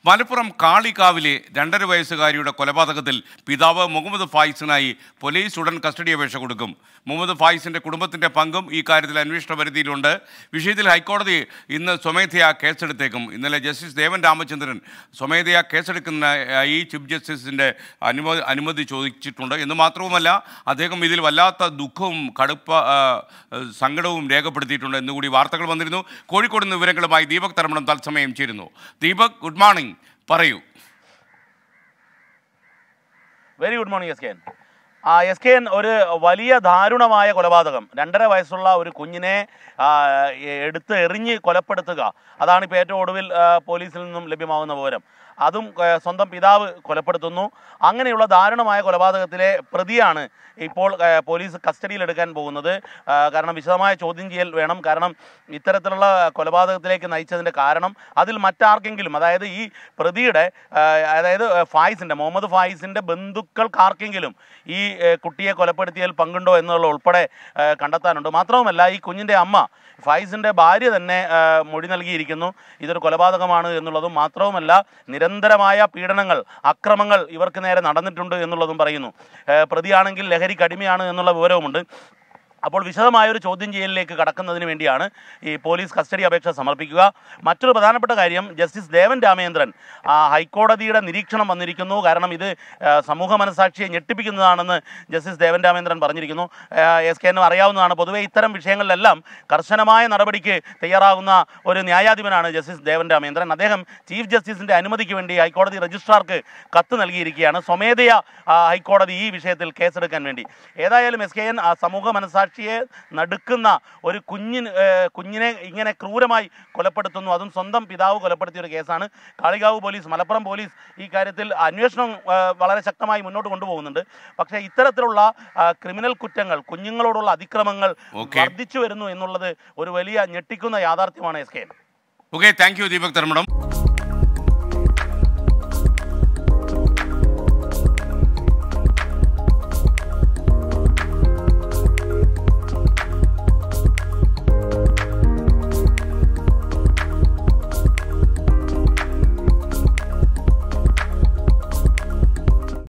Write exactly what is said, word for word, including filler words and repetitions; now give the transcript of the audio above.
മലപ്പുറം കാളികാവിലെ രണ്ടര വയസ്സുകാരിയുടെ കൊലപാതകത്തിൽ പിതാവ് മുഹമ്മദ് ഫായിസിനായി പോലീസ് ഉടൻ കസ്റ്റഡി അപേക്ഷ കൊടുക്കും. മുഹമ്മദ് ഫായിസിന്റെ കുടുംബത്തിന്റെ പങ്കും ഈ കാര്യത്തിൽ അന്വേഷണ പരിധിയിലുണ്ട്. വിഷയത്തിൽ ഹൈക്കോടതി ഇന്ന് സ്വമേധയാ കേസെടുത്തേക്കും. ഇന്നലെ ജസ്റ്റിസ് ദേവൻ രാമചന്ദ്രൻ സ്വമേധയാ കേസെടുക്കുന്ന ഈ ചീഫ് ജസ്റ്റിസിന്റെ അനുമതി അനുമതി ചോദിച്ചിട്ടുണ്ട്. എന്ന് മാത്രവുമല്ല, അദ്ദേഹം ഇതിൽ വല്ലാത്ത ദുഃഖവും കടുപ്പ സങ്കടവും രേഖപ്പെടുത്തിയിട്ടുണ്ട് എന്നുകൂടി വാർത്തകൾ വന്നിരുന്നു. കോഴിക്കോട് നിന്ന് വിവരങ്ങളുമായി ദീപക് തരമണം തത്സമയം ചേരുന്നു. ദീപക്, ഗുഡ് മോർണിംഗ്, പറയൂ. Very good morning S K N. ആ എസ് കെ എൻ, ഒരു വലിയ ദാരുണമായ കൊലപാതകം. രണ്ടര വയസ്സുള്ള ഒരു കുഞ്ഞിനെ എടുത്ത് എറിഞ്ഞ് കൊലപ്പെടുത്തുക, അതാണ് ഇപ്പോൾ ഏറ്റവും ഒടുവിൽ പോലീസിൽ നിന്നും ലഭ്യമാകുന്ന വിവരം. അതും സ്വന്തം പിതാവ് കൊലപ്പെടുത്തുന്നു. അങ്ങനെയുള്ള ദാരുണമായ കൊലപാതകത്തിലെ പ്രതിയാണ് ഇപ്പോൾ പോലീസ് കസ്റ്റഡിയിലെടുക്കാൻ പോകുന്നത്. കാരണം വിശദമായ ചോദ്യം ചെയ്യൽ വേണം. കാരണം ഇത്തരത്തിലുള്ള കൊലപാതകത്തിലേക്ക് നയിച്ചതിൻ്റെ കാരണം അതിൽ മറ്റാർക്കെങ്കിലും, അതായത് ഈ പ്രതിയുടെ അതായത് ഫായിസിൻ്റെ മുഹമ്മദ് ഫായിസിൻ്റെ ബന്ധുക്കൾക്കാർക്കെങ്കിലും ഈ കുട്ടിയെ കൊലപ്പെടുത്തിയതിൽ പങ്കുണ്ടോ എന്നുള്ള ഉൾപ്പെടെ കണ്ടെത്താനുണ്ട്. മാത്രവുമല്ല, ഈ കുഞ്ഞിൻ്റെ അമ്മ ഫായിസിൻ്റെ ഭാര്യ തന്നെ മൊഴി നൽകിയിരിക്കുന്നു ഇതൊരു കൊലപാതകമാണ് എന്നുള്ളതും. മാത്രവുമല്ല, നിരന്തരമായ പീഡനങ്ങൾ, അക്രമങ്ങൾ ഇവർക്ക് നേരെ നടന്നിട്ടുണ്ട് എന്നുള്ളതും പറയുന്നു. പ്രതിയാണെങ്കിൽ ലഹരിക്ക് അടിമയാണ് എന്നുള്ള വിവരവുമുണ്ട്. അപ്പോൾ വിശദമായൊരു ചോദ്യം ചെയ്യലിലേക്ക് കടക്കുന്നതിന് വേണ്ടിയാണ് ഈ പോലീസ് കസ്റ്റഡി അപേക്ഷ സമർപ്പിക്കുക. മറ്റൊരു പ്രധാനപ്പെട്ട കാര്യം, ജസ്റ്റിസ് ദേവൻ രാമചന്ദ്രൻ ഹൈക്കോടതിയുടെ നിരീക്ഷണം വന്നിരിക്കുന്നു. കാരണം ഇത് സമൂഹ മനസാക്ഷിയെ ഞെട്ടിപ്പിക്കുന്നതാണെന്ന് ജസ്റ്റിസ് ദേവൻ രാമചന്ദ്രൻ പറഞ്ഞിരിക്കുന്നു. എസ് കെ എന്നും അറിയാവുന്നതാണ്, പൊതുവെ ഇത്തരം വിഷയങ്ങളിലെല്ലാം കർശനമായ നടപടിക്ക് തയ്യാറാകുന്ന ഒരു ന്യായാധിപനാണ് ജസ്റ്റിസ് ദേവൻ രാമചന്ദ്രൻ. അദ്ദേഹം ചീഫ് ജസ്റ്റിസിൻ്റെ അനുമതിക്ക് വേണ്ടി ഹൈക്കോടതി രജിസ്ട്രാർക്ക് കത്ത് നൽകിയിരിക്കുകയാണ്, സ്വമേധയാ ഹൈക്കോടതി ഈ വിഷയത്തിൽ കേസെടുക്കാൻ വേണ്ടി. ഏതായാലും എസ് കെ എൻ, സമൂഹ മനസാക്ഷി യെ നടുക്കുന്ന ഒരു കുഞ്ഞിന് കുഞ്ഞിനെ ഇങ്ങനെ ക്രൂരമായി കൊലപ്പെടുത്തുന്നു, അതും സ്വന്തം പിതാവ് കൊലപ്പെടുത്തിയ ഒരു കേസാണ്. കാളികാവ് പോലീസ്, മലപ്പുറം പോലീസ് ഈ കാര്യത്തിൽ അന്വേഷണം വളരെ ശക്തമായി മുന്നോട്ട് കൊണ്ടുപോകുന്നുണ്ട്. പക്ഷേ ഇത്തരത്തിലുള്ള ക്രിമിനൽ കുറ്റങ്ങൾ, കുഞ്ഞുങ്ങളോടുള്ള അതിക്രമങ്ങൾ വർദ്ധിച്ചു വരുന്നു എന്നുള്ളത് ഒരു വലിയ ഞെട്ടിക്കുന്ന യാഥാർത്ഥ്യമാണ് S K. Okay, thank you Deepak Dharmadam.